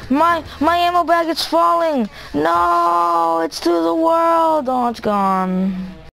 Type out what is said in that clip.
My ammo bag is falling. No, it's to the world. Oh, it's gone.